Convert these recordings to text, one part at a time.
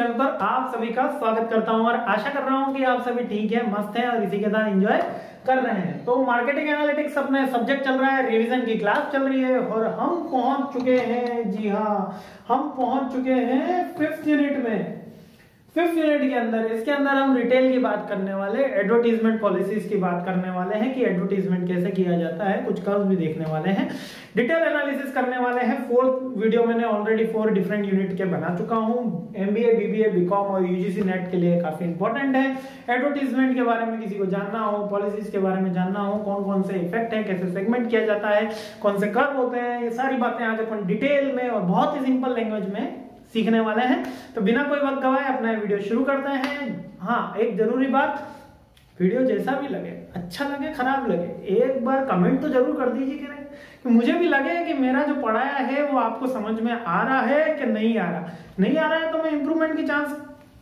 Channel पर आप सभी का स्वागत करता हूं और आशा कर रहा हूं कि आप सभी ठीक है, मस्त हैं और इसी के साथ एंजॉय कर रहे हैं। तो मार्केटिंग एनालिटिक्स अपने सब्जेक्ट चल रहा है, रिवीजन की क्लास चल रही है और हम पहुंच चुके हैं, जी हाँ, हम पहुंच चुके हैं 5th यूनिट में। 5th यूनिट के अंदर, इसके अंदर हम रिटेल की बात करने वाले, एडवर्टीजमेंट पॉलिसीज की बात करने वाले हैं कि एडवर्टीजमेंट कैसे किया जाता है, कुछ कर्व भी देखने वाले हैं, डिटेल एनालिसिस करने वाले हैं। 4th वीडियो मैंने ऑलरेडी 4 डिफरेंट यूनिट के बना चुका हूं। एमबीए, बीबीए, बीकॉम और यूजीसी नेट के लिए काफी इंपॉर्टेंट है। एडवर्टीजमेंट के बारे में किसी को जानना हो, पॉलिसीज के बारे में जानना हो, कौन कौन से इफेक्ट है, कैसे सेगमेंट किया जाता है, कौन से कर्व होते हैं, ये सारी बातें आज अपन डिटेल में और बहुत ही सिंपल लैंग्वेज में सीखने वाले हैं। तो बिना कोई वक्त गवाए अपना वीडियो शुरू करते हैं। हाँ, एक जरूरी बात, वीडियो जैसा भी लगे, अच्छा लगे, खराब लगे, एक बार कमेंट तो जरूर कर दीजिए कि मुझे भी लगे कि मेरा जो पढ़ाया है वो आपको समझ में आ रहा है कि नहीं आ रहा। नहीं आ रहा है तो मैं इंप्रूवमेंट की चांस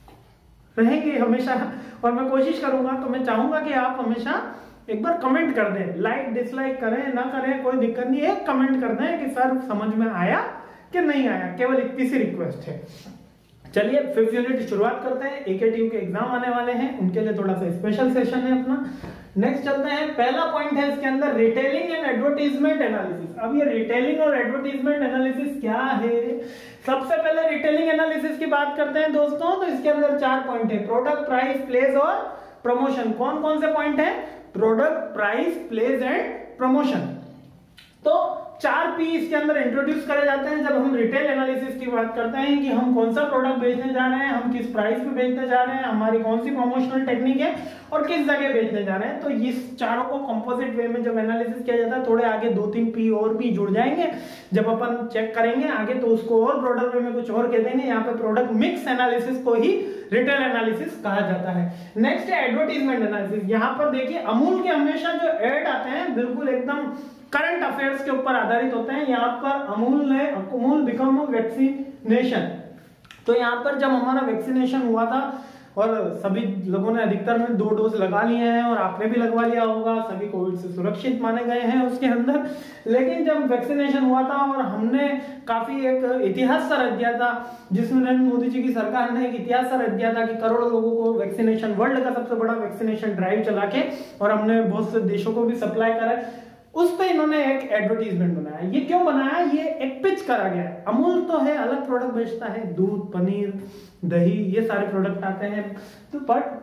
रहेंगे हमेशा और मैं कोशिश करूंगा। तो मैं चाहूंगा कि आप हमेशा एक बार कमेंट कर दें, लाइक डिसलाइक करें ना करें कोई दिक्कत नहीं, एक कमेंट कर दें कि सर समझ में आया कि नहीं आया, केवल इतनी सी रिक्वेस्ट है। चलिए 5th यूनिट की शुरुआत करते हैं। एकेटीयू के एग्जाम आने वाले हैं, उनके लिए थोड़ा सा स्पेशल सेशन है अपना। नेक्स्ट चलते हैं। पहला पॉइंट है इसके अंदर रिटेलिंग एंड एडवर्टीजमेंट एनालिसिस। अब ये रिटेलिंग और एडवर्टीजमेंट एनालिसिस क्या है? सबसे पहले रिटेलिंग एनालिसिस की बात करते हैं दोस्तों। तो इसके अंदर 4 पॉइंट है, प्रोडक्ट, प्राइस, प्लेस और प्रमोशन। कौन कौन से पॉइंट है? Product, price, place and promotion. तो 4 P इसके अंदर इंट्रोड्यूस करे जाते हैं जब हम रिटेल एनालिसिस की बात करते हैं कि हम कौन सा प्रोडक्ट बेचने जा रहे हैं, हम किस प्राइस पे बेचने जा रहे हैं, हमारी कौन सी प्रमोशनल टेक्निक है और किस जगह बेचने जा रहे हैं। तो इस चारों को कंपोजिट वे में जब एनालिसिस किया जाता है, थोड़े आगे 2-3 P और भी जुड़ जाएंगे जब अपन चेक करेंगे आगे, तो उसको और ब्रॉडर वे में कुछ और कह देंगे। यहाँ पे प्रोडक्ट मिक्स एनालिसिस को ही रिटेल एनालिसिस कहा जाता है। नेक्स्ट है एडवर्टीजमेंट एनालिसिस। यहाँ पर देखिए अमूल के हमेशा जो एड आते हैं बिल्कुल एकदम करंट अफेयर्स के ऊपर आधारित होते हैं। यहाँ पर अमूल बिकम वैक्सीनेशन। तो यहाँ पर जब हमारा वैक्सीनेशन हुआ था और सभी लोगों ने, अधिकतर ने 2 डोज लगा लिए हैं और आपने भी लगवा लिया होगा, सभी कोविड से सुरक्षित माने गए हैं उसके अंदर। लेकिन जब वैक्सीनेशन हुआ था और हमने काफी एक इतिहास सा रच दिया था, जिसमें नरेंद्र मोदी जी की सरकार ने एक इतिहास सा रच दिया था कि करोड़ों लोगों को वैक्सीनेशन, वर्ल्ड का सबसे बड़ा वैक्सीनेशन ड्राइव चला के, और हमने बहुत से देशों को भी सप्लाई करा। उस पे इन्होंने एक एडवर्टीजमेंट बनाया। ये क्यों बनाया? ये एक पिच करा गया है। अमूल तो है, अलग प्रोडक्ट बेचता है, दूध, पनीर, दही, ये सारे प्रोडक्ट आते हैं। तो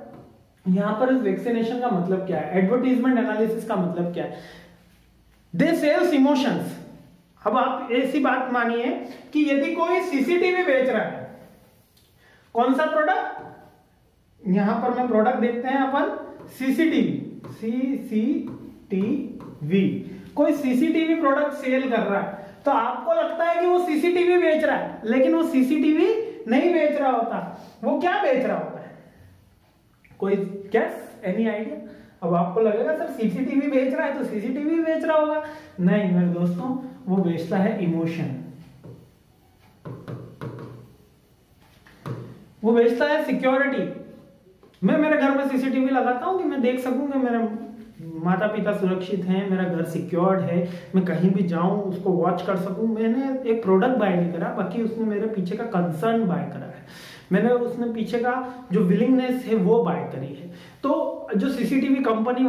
बट यहां पर इस वैक्सीनेशन का मतलब क्या है, एडवर्टीजमेंट एनालिसिस का मतलब क्या है? They sells emotions. अब आप ऐसी बात मानिए कि यदि कोई सीसीटीवी बेच रहा है, कौन सा प्रोडक्ट? यहां पर मैं प्रोडक्ट देखते हैं अपन, सीसीटीवी, सीसीटीवी। कोई सीसीटीवी प्रोडक्ट सेल कर रहा है तो आपको लगता है कि वो सीसीटीवी बेच रहा है, लेकिन वो सीसीटीवी नहीं बेच रहा होता। वो क्या बेच रहा होता है? कोई गेस, एनी आइडिया? अब आपको लगेगा सर सीसीटीवी बेच रहा है तो सीसीटीवी बेच रहा होगा। नहीं मेरे दोस्तों, वो बेचता है इमोशन, वो बेचता है सिक्योरिटी। मैं मेरे घर में सीसीटीवी लगाता हूं कि मैं देख सकूं कि मेरे माता पिता सुरक्षित हैं, मेरा घर सिक्योर्ड है, मैं कहीं भी जाऊं उसको वॉच कर सकूं। मैंने एक प्रोडक्ट बाय नहीं करा, बाकी उसने मेरे पीछे का कंसर्न बाय करा है, मैंने उसने पीछे का जो विलिंगनेस है वो बाय करी है। तो जो सीसीटीवी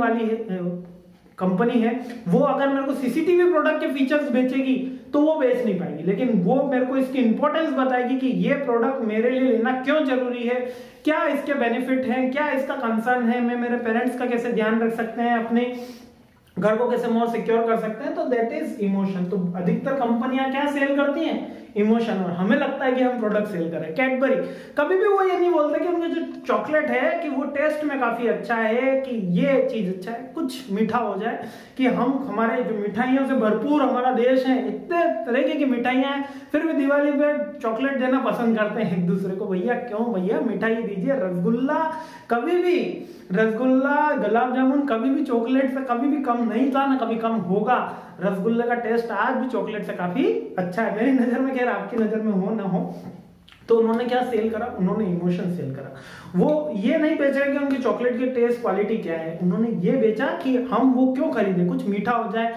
कंपनी है वो अगर मेरे को सीसीटीवी प्रोडक्ट के फीचर्स बेचेगी तो वो बेच नहीं पाएगी, लेकिन वो मेरे को इसकी इंपॉर्टेंस बताएगी कि ये प्रोडक्ट मेरे लिए लेना क्यों जरूरी है, क्या इसके बेनिफिट हैं, क्या इसका कंसर्न है, मैं मेरे पेरेंट्स का कैसे ध्यान रख सकते हैं, अपने घर को कैसे मोर सिक्योर कर सकते हैं। तो दैट इज इमोशन। तो अधिकतर कंपनियां क्या सेल करती हैं? इमोशन। और हमें लगता है कि हम प्रोडक्ट सेल कर रहे हैं। कैडबरी कभी भी वो ये नहीं बोलते कि उनका जो चॉकलेट है कि वो टेस्ट में काफी अच्छा है, कि ये चीज अच्छा है, कुछ मीठा हो जाए, कि हम हमारे जो मिठाइयों से भरपूर हमारा देश है, इतने तरीके की मिठाइयां हैं, फिर भी दिवाली पे चॉकलेट देना पसंद करते हैं एक दूसरे को। भैया क्यों भैया, मिठाई दीजिए। रसगुल्ला कभी भी, रसगुल्ला, गुलाब जामुन कभी भी चॉकलेट से कभी भी कम नहीं था, ना कभी कम होगा। रसगुल्ले का टेस्ट आज भी चॉकलेट से काफी अच्छा है मेरी नजर में, खैर आपकी नजर में हो ना हो। तो उन्होंने क्या सेल करा? उन्होंने इमोशन सेल करा। वो ये नहीं बेच रहे कि उनकी चॉकलेट की टेस्ट क्वालिटी क्या है, उन्होंने ये बेचा कि हम वो क्यों खरीदें, कुछ मीठा हो जाए,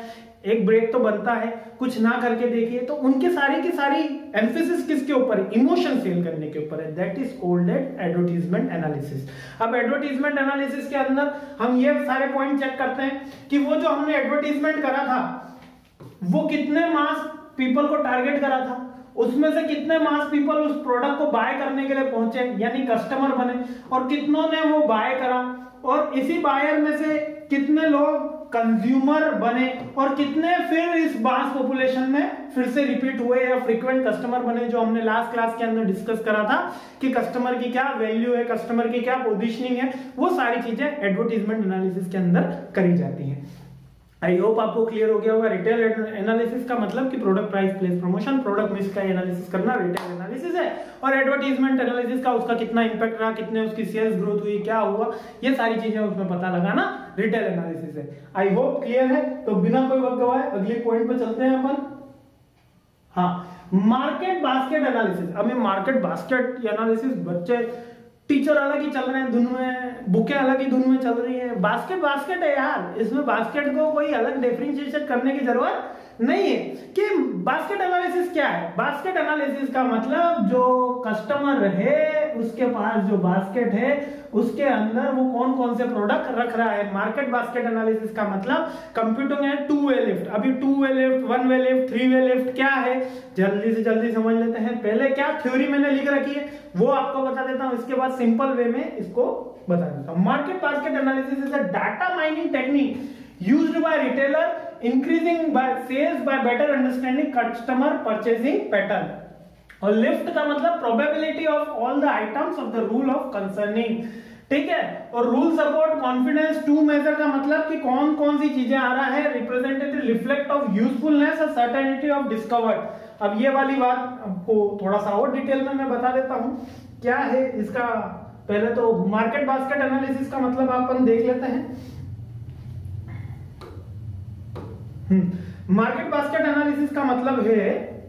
एक ब्रेक तो बनता है, कुछ ना करके देखिए। तो उनके सारी की सारी एम्फेसिस किसके ऊपर है? इमोशन सेल करने के ऊपर है। That is called advertisement analysis. अब एडवर्टीजमेंट एनालिसिस के अंदर हम ये सारे पॉइंट चेक करते हैं कि वो जो हमने एडवर्टीजमेंट करा था वो कितने मास पीपल को टारगेट करा था, उसमें से कितने मास पीपल उस प्रोडक्ट को बाय करने के लिए पहुंचे यानी कस्टमर बने, और कितनों ने वो बाय करा, और इसी बायर में से कितने लोग कंज्यूमर बने, और कितने फिर इस मास पॉपुलेशन में फिर से रिपीट हुए या फ्रीक्वेंट कस्टमर बने, जो हमने लास्ट क्लास के अंदर डिस्कस करा था कि कस्टमर की क्या वैल्यू है, कस्टमर की क्या पोजीशनिंग है। वो सारी चीजें एडवर्टीजमेंट एनालिसिस के अंदर करी जाती हैं। आई होप आपको क्लियर हो गया होगा। रिटेल एनालिसिस का मतलब कि product price place promotion, product mix का एनालिसिस करना रिटेल एनालिसिस है, और एडवर्टीजमेंट एनालिसिस का उसका कितना इंपैक्ट रहा, कितने उसकी सेल्स ग्रोथ हुई, क्या हुआ, ये सारी चीजें उसमें पता लगाना रिटेल एनालिसिस है। आई होप क्लियर है। तो बिना कोई वक्त गवाए अगले पॉइंट पे चलते हैं अपन। हाँ, मार्केट बास्केट एनालिसिस। अब मार्केट बास्केट एनालिसिस बच्चे टीचर अलग ही चल रहे हैं धुन में, बुकें अलग ही धुन में चल रही है। बास्केट बास्केट है यार, इसमें बास्केट को कोई अलग डिफरेंशिएशन करने की जरूरत नहीं है। कि बास्केट एनालिसिस क्या है? बास्केट एनालिसिस का मतलब जो कस्टमर है उसके पास जो बास्केट है उसके अंदर वो कौन कौन से प्रोडक्ट रख रहा है। मार्केट बास्केट एनालिसिस का मतलब कंप्यूटिंग है टू वे लिफ्ट। अभी two way lift, one way lift, three way lift क्या है जल्दी से जल्दी समझ लेते हैं। पहले क्या थ्योरी मैंने लिख रखी है वो आपको बता देता हूं, इसके बाद सिंपल वे में इसको बता देता हूं। Market basket analysis is a data mining technique used by retailer increasing by sales by better understanding customer purchasing pattern। और लिफ्ट का मतलब probability of all the items of the rule of concerning, ठीक है। और rule support confidence two measure का मतलब कि कौन कौन सी चीजें आ रहा है, रिप्रेजेंटेटिव रिफ्लेक्ट ऑफ यूजफुलनेस और सर्टेनिटी ऑफ डिस्कवर्ड। अब ये वाली बात आपको थोड़ा सा और डिटेल में मैं बता देता हूं क्या है इसका। पहले तो मार्केट बास्केट एनालिसिस का मतलब अपन देख लेते हैं। मार्केट बास्केट एनालिसिस का मतलब है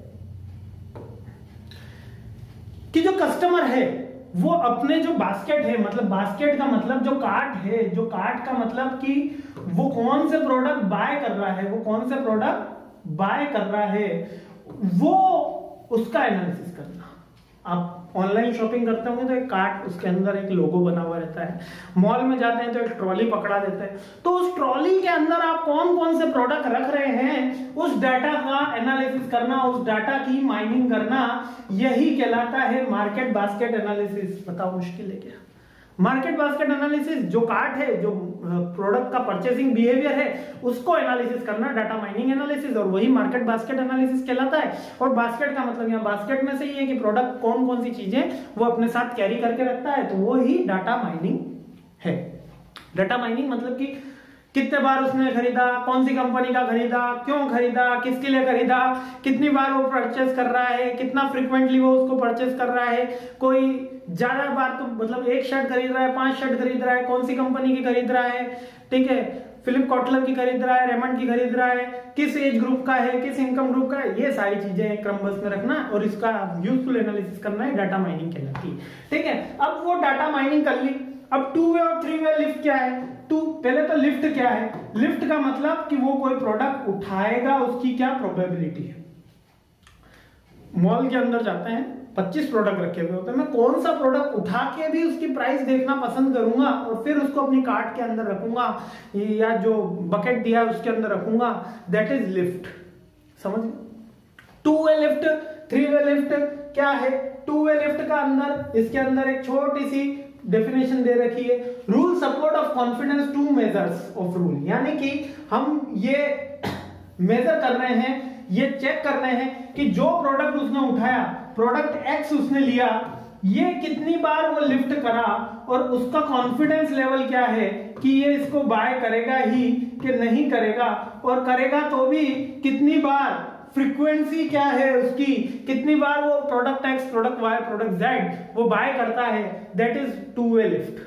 कि जो कस्टमर है वो अपने जो बास्केट है, मतलब बास्केट का मतलब जो कार्ट है, जो कार्ट का मतलब कि वो कौन से प्रोडक्ट बाय कर रहा है, वो कौन से प्रोडक्ट बाय कर रहा है, वो उसका एनालिसिस करना। आप ऑनलाइन शॉपिंग करते होंगे तो एक कार्ट, उसके अंदर एक लोगो बना हुआ रहता है। मॉल में जाते हैं तो एक ट्रॉली पकड़ा देते हैं, तो उस ट्रॉली के अंदर आप कौन कौन से प्रोडक्ट रख रहे हैं उस डाटा का एनालिसिस करना, उस डाटा की माइनिंग करना, यही कहलाता है मार्केट बास्केट एनालिसिस। बताओ मुश्किल है क्या? मार्केट बास्केट एनालिसिस जो कार्ट है, जो प्रोडक्ट का परचेसिंग बिहेवियर है उसको एनालिसिस करना, डाटा माइनिंग एनालिसिस, और वही मार्केट बास्केट एनालिसिस कहलाता है। और बास्केट का मतलब यहाँ बास्केट में से ही है कि प्रोडक्ट कौन कौन सी चीजें वो अपने साथ कैरी करके रखता है, तो वो ही डाटा माइनिंग है। डाटा माइनिंग मतलब कि कितने बार उसने खरीदा, कौन सी कंपनी का खरीदा, क्यों खरीदा, किसके लिए खरीदा, कितनी बार वो परचेस कर रहा है, कितना फ्रीक्वेंटली वो उसको परचेस कर रहा है, कोई ज्यादा बार तो मतलब एक शर्ट खरीद रहा है, 5 शर्ट खरीद रहा है, कौन सी कंपनी की खरीद रहा है, ठीक है, फिलिप कॉटलर की खरीद रहा है, रेमंड की खरीद रहा है, किस एज ग्रुप का है, किस इनकम ग्रुप का है, ये सारी चीजें क्रमबद्ध में रखना और इसका यूजफुल एनालिसिस करना है, डाटा माइनिंग कहलाती है, ठीक है। अब वो डाटा माइनिंग कर ली। अब टू वे और थ्री वे लिफ्ट क्या है? पहले तो लिफ्ट क्या है? लिफ्ट का मतलब कि वो कोई प्रोडक्ट उठाएगा, उसकी क्या प्रोबेबिलिटी है। मॉल के अंदर जाते हैं, 25 प्रोडक्ट रखे हुए होते हैं, मैं कौन सा प्रोडक्ट उठा के भी उसकी प्राइस देखना पसंद करूंगा और फिर उसको अपनी कार्ट के अंदर रखूंगा या जो बकेट दिया है उसके अंदर रखूंगा, दैट इज लिफ्ट। समझ? Two way lift, three way lift क्या है? टू वे लिफ्ट का अंदर, इसके अंदर एक छोटी सी डेफिनेशन दे रखी है, rule support of confidence two measures of rule, यानी कि हम ये मेजर कर रहे हैं, ये चेक कर रहे हैं कि जो प्रोडक्ट उसने उठाया, प्रोडक्ट एक्स उसने लिया, ये कितनी बार वो लिफ्ट करा और उसका कॉन्फिडेंस लेवल क्या है कि ये इसको बाय करेगा ही कि नहीं करेगा, और करेगा तो भी कितनी बार, फ्रीक्वेंसी क्या है उसकी, कितनी बार वो product X, product Y, product Z वो बाय करता है, that is two way lift.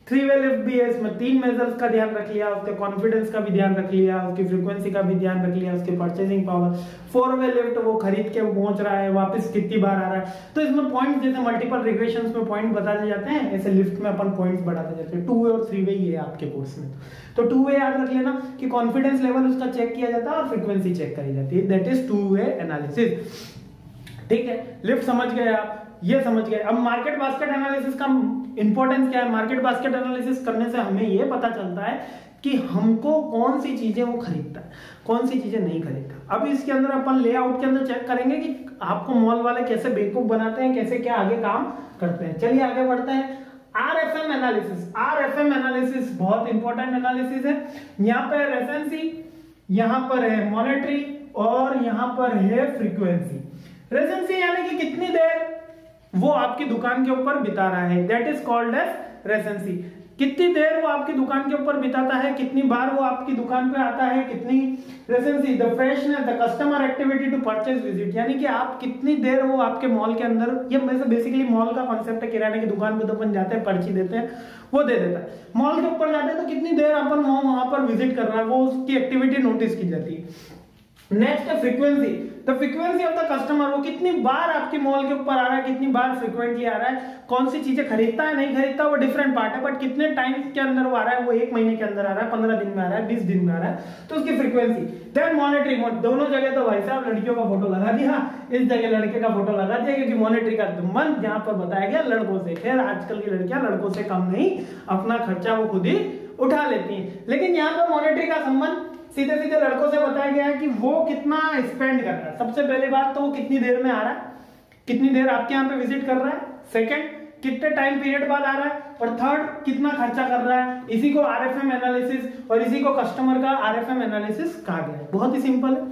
3 way lift भी है, इसमें 3 मेजर्स का ध्यान रख लिया, उसके कॉन्फिडेंस का भी ध्यान रख लिया, उसकी फ्रीक्वेंसी का भी ध्यान रख लिया, उसकी परचेजिंग पावर। 4 वे लिफ्ट वो खरीद के पहुंच रहा है, वापस कितनी बार आ रहा है। तो इसमें पॉइंट्स जैसे मल्टीपल रिग्रेशंस में पॉइंट बताए जाते हैं, ऐसे लिफ्ट में अपन पॉइंट्स बढ़ाते जाते हैं। 2 वे और 3 वे ये है आपके कोर्स में। तो 2 वे याद रख लेना कि कॉन्फिडेंस लेवल उसका चेक किया जाता है और फ्रीक्वेंसी चेक करी जाती है, दैट इज 2 वे एनालिसिस। ठीक है, लिफ्ट समझ गए आप, ये समझ गए। अब मार्केट बास्केट एनालिसिस का इंपॉर्टेंस क्या है? मार्केट बास्केट एनालिसिस करने से हमें ये पता चलता है कि हमको कौन सी चीजें वो खरीदता है, कौन सी चीजें नहीं खरीदता। अब इसके अंदर अपन लेआउट के अंदर चेक करेंगे कि आपको मॉल वाले कैसे बेवकूफ बनाते हैं, कैसे क्या आगे काम करते हैं। चलिए आगे बढ़ते हैं। RFM एनालिसिस, RFM एनालिसिस बहुत इंपॉर्टेंट एनालिसिस है। यहाँ पर रेफरेंसी, यहाँ पर है मॉनेटरी और यहाँ पर है फ्रीक्वेंसी। रेफरेंसी यानी कि कितनी देर वो आपकी दुकान के ऊपर बिता रहा है, that is called as recency. कितनी देर वो आपकी दुकान के ऊपर बिताता है, कितनी बार वो आपकी दुकान पे आता है, कितनी recency. The freshness, the customer activity to purchase visit, यानी कि आप कितनी देर वो आपके मॉल के अंदर, ये बेसिकली मॉल का कॉन्सेप्ट है। किराने की दुकान पे तो अपन जाते हैं, पर्ची देते हैं, वो दे देता है। मॉल के ऊपर जाते हैं तो कितनी देर अपन वहां पर विजिट कर रहा है, वो उसकी एक्टिविटी नोटिस की जाती है। नेक्स्ट है frequency, the frequency of the customer, वो कितनी बार आपके मॉल के ऊपर आ रहा है, कितनी बार फ्रीक्वेंटली आ रहा है, कौन सी चीजें खरीदता है नहीं खरीदता वो डिफरेंट पार्ट है, बट कितने टाइम के अंदर वो आ रहा है, वो 1 महीने के अंदर आ रहा है, 15 दिन में आ रहा है, 20 दिन में आ रहा है, तो उसकी फ्रीक्वेंसी। देन मॉनेटरी, दोनों जगह तो भाई साहब लड़कियों का फोटो लगा दिया, इस जगह लड़के का फोटो लगा दिया, क्योंकि मॉनेटरी का संबंध यहाँ पर बताया गया लड़कों से। खैर आजकल की लड़कियां लड़कों से कम नहीं, अपना खर्चा वो खुद ही उठा लेती हैं, लेकिन यहाँ पर मॉनेटरी का संबंध सीधे सीधे लड़कों से बताया गया है कि वो कितना स्पेंड कर रहा है। सबसे पहली बात तो वो कितनी देर में आ रहा है, कितनी देर आपके यहाँ पे विजिट कर रहा है। सेकंड, कितने टाइम पीरियड बाद आ रहा है। और थर्ड, कितना खर्चा कर रहा है। इसी को RFM एनालिसिस और इसी को कस्टमर का RFM एनालिसिस कहा गया है। बहुत ही सिंपल है,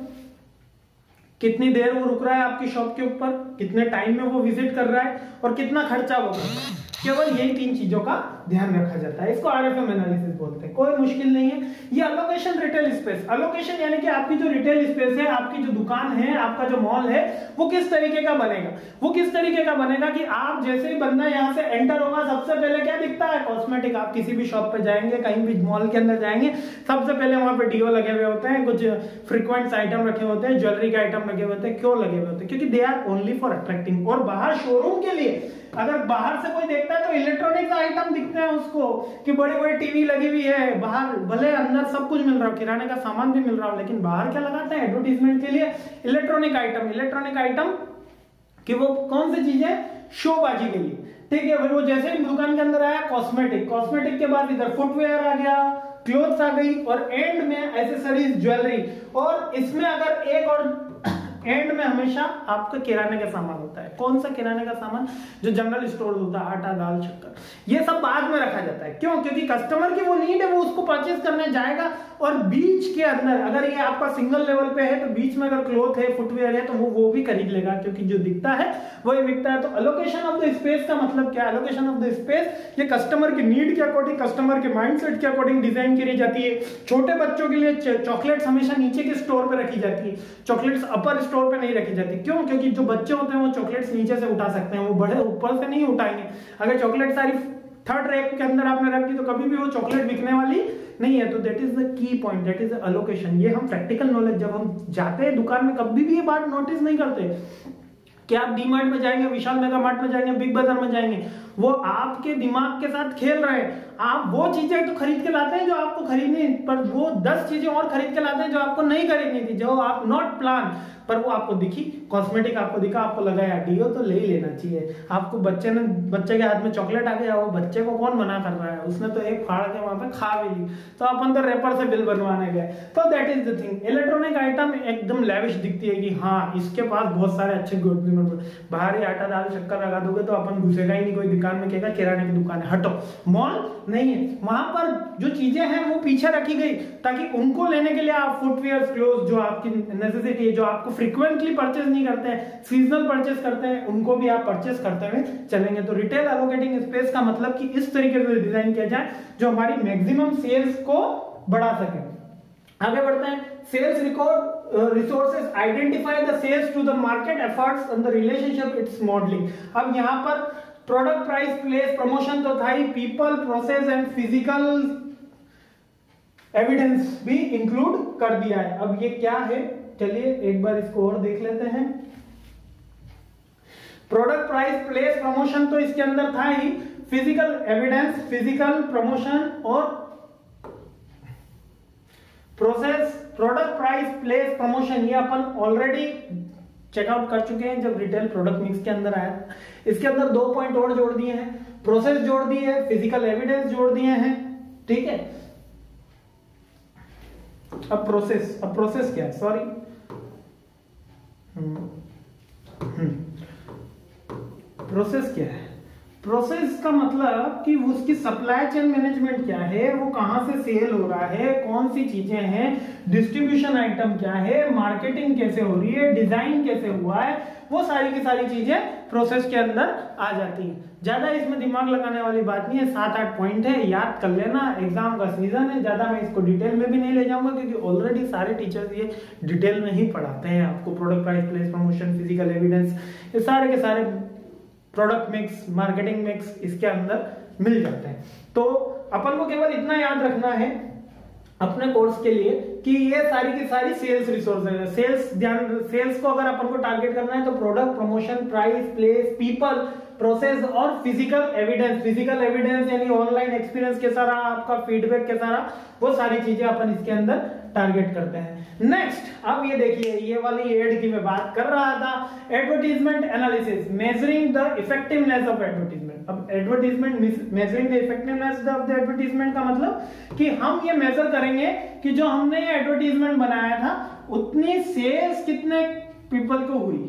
कितनी देर वो रुक रहा है आपकी शॉप के ऊपर, कितने टाइम में वो विजिट कर रहा है और कितना खर्चा वो कर रहा है। केवल यही 3 चीजों का ध्यान रखा जाता है, इसको RFM एनालिसिस बोलते हैं। कोई मुश्किल नहीं है। ये अलोकेशन रिटेल स्पेस, अलोकेशन यानी कि आपकी जो रिटेल स्पेस है, आपकी जो दुकान है, आपका जो मॉल है, वो किस तरीके का बनेगा। वो किस तरीके का बनेगा कि आप जैसे ही बंदा यहाँ से एंटर होगा, सबसे पहले क्या दिखता है, कॉस्मेटिक। आप किसी भी शॉप पे जाएंगे, कहीं भी मॉल के अंदर जाएंगे, सबसे पहले वहां पे डीओ लगे हुए होते हैं, कुछ फ्रीक्वेंट आइटम रखे होते हैं, ज्वेलरी के आइटम लगे होते हैं। क्यों लगे हुए होते हैं? क्योंकि they are only for attracting. और बाहर शोरूम के लिए अगर बाहर से कोई देखता है तो इलेक्ट्रॉनिक्स आइटम दिखते हैं उसको, कि बड़ी बड़ी टीवी लगी हुई है, बाहर भले अंदर सब कुछ मिल रहा हो, किराने का सामान भी मिल रहा हो, लेकिन बाहर क्या लगाते हैं एडवर्टीजमेंट के लिए, इलेक्ट्रॉनिक आइटम। इलेक्ट्रॉनिक आइटम कि वो कौन सी चीजें, शोबाजी के लिए। ठीक है, फिर वो जैसे ही दुकान के अंदर आया, कॉस्मेटिक, कॉस्मेटिक के बाद इधर फुटवेयर आ गया, क्लोथ्स आ गई, और एंड में एसेसरीज, ज्वेलरी। और इसमें अगर एक और एंड में हमेशा आपका किराने का सामान होता है। कौन सा किराने का सामान? जो जनरल स्टोर होता है, आटा, दाल, शक्कर, ये सब बाद में रखा जाता है। क्यों? क्योंकि कस्टमर की वो नीड है, वो उसको परचेज करने जाएगा। और बीच के अंदर अगर ये आपका सिंगल लेवल पे है, तो बीच में अगर क्लोथ है, फुटवेयर है, तो वो भी खरीद लेगा, क्योंकि जो दिखता है वही बिकता है। तो अलोकेशन ऑफ द स्पेस का मतलब क्या है? अलोकेशन ऑफ द स्पेस ये कस्टमर की नीड के अकॉर्डिंग, कस्टमर के माइंडसेट के अकॉर्डिंग डिजाइन करी जाती है। छोटे बच्चों के लिए चॉकलेट्स हमेशा नीचे के स्टोर पे रखी जाती है, चॉकलेट्स अपर स्टोर पे नहीं रखी जाती। क्यों? क्योंकि जो बच्चे होते हैं वो चॉकलेट्स नीचे से उठा सकते हैं, वो बड़े ऊपर से नहीं उठाएंगे। अगर चॉकलेट सारी थर्ड रैक के अंदर आपने रख दी तो कभी भी वो चॉकलेट बिकने वाली नहीं है। तो that is the key point, that is the allocation. ये हम प्रैक्टिकल नॉलेज, जब हम जाते हैं दुकान में, कभी भी ये बात नोटिस नहीं करते कि आप डी मार्ट में जाएंगे, विशाल मेगा मार्ट में जाएंगे, बिग बाजार में जाएंगे, वो आपके दिमाग के साथ खेल रहे हैं। आप वो चीजें तो खरीद के लाते हैं जो आपको खरीदनी, पर वो 10 चीजें और खरीद के लाते हैं जो आपको नहीं खरीदनी थी, जो आप नॉट प्लान, पर वो आपको दिखी। कॉस्मेटिक आपको दिखा, आपको लगा यार डीओ तो ले ही लेना चाहिए। आपको बच्चे के हाथ में चॉकलेट आ गया, वो बच्चे को कौन मना कर रहा है, उसने तो एक फाड़ के वहां पे खा भी ली, तो अपन तो रैपर से बिल बनवाने गए। तो that is the thing. Electronic item एकदम लैविश दिखती है कि हाँ इसके पास बहुत सारे अच्छे गुड, बाहर ही आटा दाल शक्कर लगा दोगे तो अपन घुसेगा ही नहीं, कोई दुकान में कहेगा किराने की दुकान है, हटो। मॉल नहीं है, वहां पर जो चीजें हैं वो पीछे रखी गई, ताकि उनको लेने के लिए आप फुटवेयर, क्लोथ, जो आपकी नेसेसिटी है, जो आपको फ्रीक्वेंटली परचेज नहीं करते हैं, सीजनल परचेज करते हैं, उनको भी आप परचेज करते हुए चलेंगे। तो रिटेल एलोकेटिंग स्पेस का मतलब कि इस तरीके से डिजाइन किया जाए जो हमारी मैक्सिमम सेल्स को बढ़ा सके। आगे बढ़ते हैं। Sales record resources, identify the sales to the market efforts and the relationship its modelling. अब यहाँ पर प्रोडक्ट, प्राइस, प्लेस, प्रमोशन तो था ही, people, process and physical evidence भी इंक्लूड कर दिया है। अब ये क्या है, चलिए एक बार इसको और देख लेते हैं। प्रोडक्ट, प्राइस, प्लेस, प्रमोशन तो इसके अंदर था ही, फिजिकल एविडेंस, फिजिकल, प्रमोशन और process, product, price, place, promotion ये अपन ऑलरेडी चेकआउट कर चुके हैं जब रिटेल प्रोडक्ट मिक्स के अंदर आया। इसके अंदर 2 पॉइंट और जोड़ दिए हैं, प्रोसेस जोड़ दिए हैं, फिजिकल एविडेंस जोड़ दिए हैं, ठीक है। अब प्रोसेस क्या है, सॉरी, प्रोसेस क्या है? प्रोसेस का मतलब कि उसकी सप्लाई चेन मैनेजमेंट क्या है, वो कहां से सेल हो रहा है, कौन सी चीजें हैं, डिस्ट्रीब्यूशन आइटम क्या है, मार्केटिंग कैसे हो रही है, डिजाइन कैसे हुआ है, वो सारी की सारी चीजें प्रोसेस के अंदर आ जाती हैं। ज्यादा इसमें दिमाग लगाने वाली बात नहीं है, 7-8 पॉइंट है, याद कर लेना, एग्जाम का सीजन है, ज्यादा मैं इसको डिटेल में भी नहीं ले जाऊंगा क्योंकि ऑलरेडी सारे टीचर्स ये डिटेल में ही पढ़ाते हैं आपको। Product, price, place, promotion, physical evidence, ये सारे के सारे प्रोडक्ट मिक्स, मार्केटिंग मिक्स इसके अंदर मिल जाते हैं। तो अपन को केवल इतना याद रखना है अपने कोर्स के लिए कि ये सारी की सारी सेल्स रिसोर्सेज है। सेल्स को अगर अपन को टारगेट करना है तो product, promotion, price, place, people, process और फिजिकल एविडेंस। फिजिकल एविडेंस यानी ऑनलाइन एक्सपीरियंस कैसा रहा, आपका फीडबैक कैसा रहा, वो सारी चीजें अपन इसके अंदर टारगेट करते हैं। नेक्स्ट, अब ये देखिए, ये वाली एड की मैं बात कर रहा था, advertisement analysis, measuring the effectiveness of advertisement. अब advertisement, measuring the effectiveness of the advertisement का मतलब कि हम ये मेजर करेंगे कि जो हमने ये एडवर्टीजमेंट बनाया था उतनी सेल्स कितने पीपल को हुई।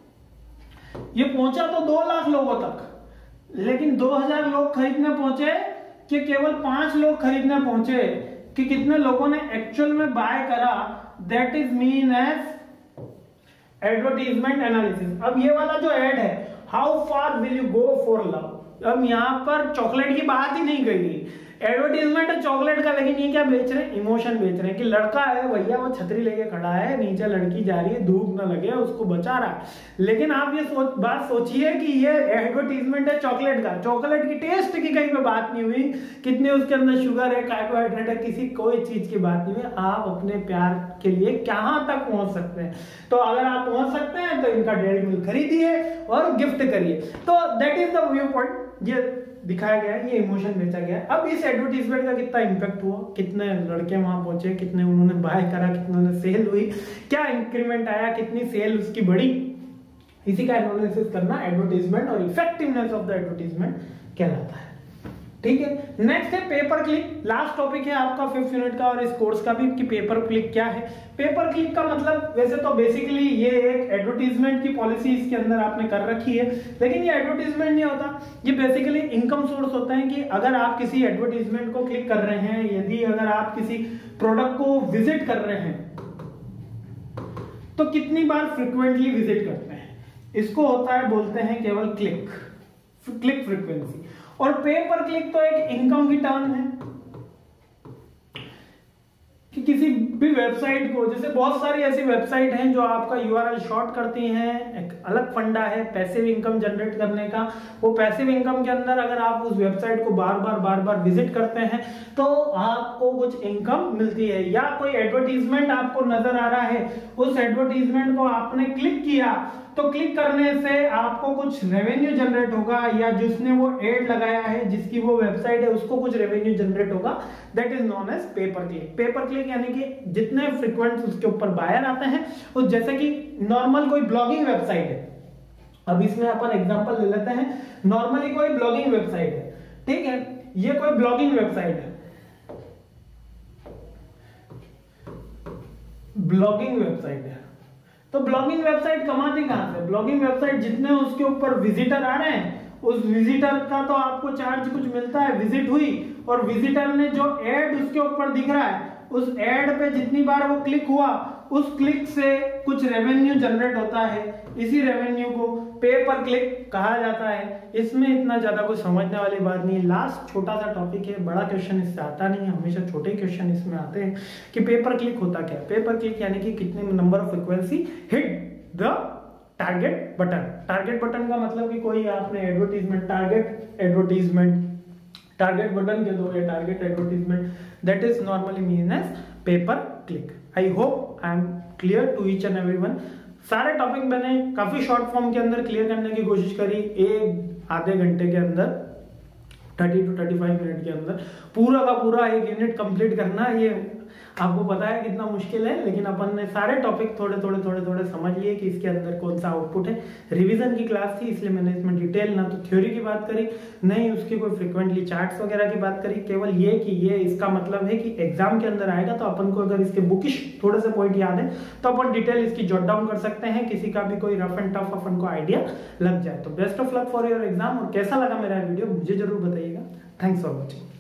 ये पहुंचा तो 2 लाख लोगों तक, लेकिन 2000 लोग खरीदने पहुंचे कि केवल 5 लोग खरीदने पहुंचे, कि कितने लोगों ने एक्चुअल में बाय करा, that is mean as advertisement analysis. अब ये वाला जो एड है, how far will you go for love, अब यहां पर चॉकलेट की बात ही नहीं गई। एडवर्टीजमेंट है चॉकलेट का, लेकिन ये क्या बेच रहे हैं, इमोशन बेच रहे हैं कि लड़का है भैया, वो छतरी लेके खड़ा है, नीचे लड़की जा रही है, धूप ना लगे उसको बचा रहा है। लेकिन आप ये बात सोचिए कि ये एडवर्टीजमेंट है चॉकलेट का, चॉकलेट की टेस्ट की कहीं पे बात नहीं हुई, कितने उसके अंदर शुगर है, कार्बोहाइड्रेट है, किसी कोई चीज की बात नहीं हुई। आप अपने प्यार के लिए कहां तक पहुंच सकते हैं, तो अगर आप पहुंच सकते हैं तो इनका डेयरी मिल्क खरीदिए और गिफ्ट करिए। तो that is the view point, ये दिखाया गया है, ये इमोशन बेचा गया है। अब इस एडवर्टीजमेंट का कितना इंपैक्ट हुआ, कितने लड़के वहां पहुंचे, कितने उन्होंने बाय करा, कितने सेल हुई, क्या इंक्रीमेंट आया, कितनी सेल उसकी बढ़ी, इसी का एनालिसिस करना एडवर्टीजमेंट और इफेक्टिवनेस ऑफ द एडवर्टीजमेंट कहलाता है। ठीक है, नेक्स्ट है पेपर क्लिक। लास्ट टॉपिक है आपका 5th यूनिट का और इस कोर्स का भी कि पेपर क्लिक क्या है। पेपर क्लिक का मतलब वैसे तो बेसिकली ये एक एडवर्टीजमेंट की पॉलिसी इसके अंदर आपने कर रखी है, लेकिन ये एडवर्टीजमेंट नहीं होता, ये बेसिकली इनकम सोर्स होता है कि अगर आप किसी एडवर्टीजमेंट को क्लिक कर रहे हैं, यदि अगर आप किसी प्रोडक्ट को विजिट कर रहे हैं तो कितनी बार फ्रिक्वेंटली विजिट करते हैं, इसको होता है बोलते हैं केवल क्लिक फ्रीक्वेंसी। और पेपर क्लिक तो एक इनकम की टर्म है कि किसी भी वेबसाइट को, जैसे बहुत सारी ऐसी वेबसाइट हैं जो आपका यूआरएल शॉर्ट करती हैं, एक अलग फंडा है पैसिव इनकम जनरेट करने का। वो पैसिव इनकम के अंदर अगर आप उस वेबसाइट को बार बार विजिट करते हैं तो आपको कुछ इनकम मिलती है, या कोई एडवर्टीजमेंट आपको नजर आ रहा है, उस एडवर्टीजमेंट को आपने क्लिक किया तो क्लिक करने से आपको कुछ रेवेन्यू जनरेट होगा, या जिसने वो एड लगाया है, जिसकी वो वेबसाइट है, उसको कुछ रेवेन्यू जनरेट होगा, that is known as pay per click. Pay per click यानी कि जितने फ्रीक्वेंट उसके ऊपर बायर आते हैं, उस जैसे कि नॉर्मल कोई ब्लॉगिंग वेबसाइट है, अब इसमें अपन एग्जांपल ले लेते हैं, नॉर्मली कोई ब्लॉगिंग वेबसाइट है, ठीक है, ये कोई ब्लॉगिंग वेबसाइट है, ब्लॉगिंग वेबसाइट है, तो ब्लॉगिंग वेबसाइट कमाती कहां से, ब्लॉगिंग वेबसाइट जितने उसके ऊपर विजिटर आ रहे हैं उस विजिटर का तो आपको चार्ज कुछ मिलता है, विजिट हुई और विजिटर ने जो एड उसके ऊपर दिख रहा है उस एड पे जितनी बार वो क्लिक हुआ उस क्लिक से कुछ रेवेन्यू जनरेट होता है, इसी रेवेन्यू को पेपर क्लिक कहा जाता है। इसमें इतना ज्यादा कुछ समझने वाली बात नहीं। लास्ट छोटा सा टॉपिक है, बड़ा क्वेश्चन इससे आता नहीं है, हमेशा छोटे क्वेश्चन इसमें आते हैं कि पेपर क्लिक होता क्या है। पेपर क्लिक यानी कि कितने number of frequency hit the target button का मतलब कि कोई आपने एडवर्टीजमेंट, टारगेट बटन के दो या target advertisement, that is normally mean as pay per click. I hope I am clear to each and everyone. सारे टॉपिक मैंने काफी शॉर्ट फॉर्म के अंदर क्लियर करने की कोशिश करी, एक आधे घंटे के अंदर, 30 to 35 मिनट के अंदर पूरा का पूरा एक यूनिट कंप्लीट करना, ये आपको पता है कितना मुश्किल है, लेकिन अपन ने सारे टॉपिक थोड़े थोड़े समझ लिए कि इसके अंदर कौन सा आउटपुट है। रिवीजन की क्लास थी इसलिए मैंने इसमें डिटेल ना तो थ्योरी की बात करी, नहीं उसकी कोई फ्रिक्वेंटली चार्ट्स वगैरह की बात करी, केवल ये कि ये इसका मतलब है कि एग्जाम के अंदर आएगा तो अपन को अगर इसके बुकिश थोड़े से पॉइंट याद है तो अपन डिटेल इसकी जॉट डाउन कर सकते हैं, किसी का भी कोई रफ एंड टफ अपन को आइडिया लग जाए। तो best of luck for your exam. और कैसा लगा मेरा वीडियो मुझे जरूर बताइएगा। Thanks for watching.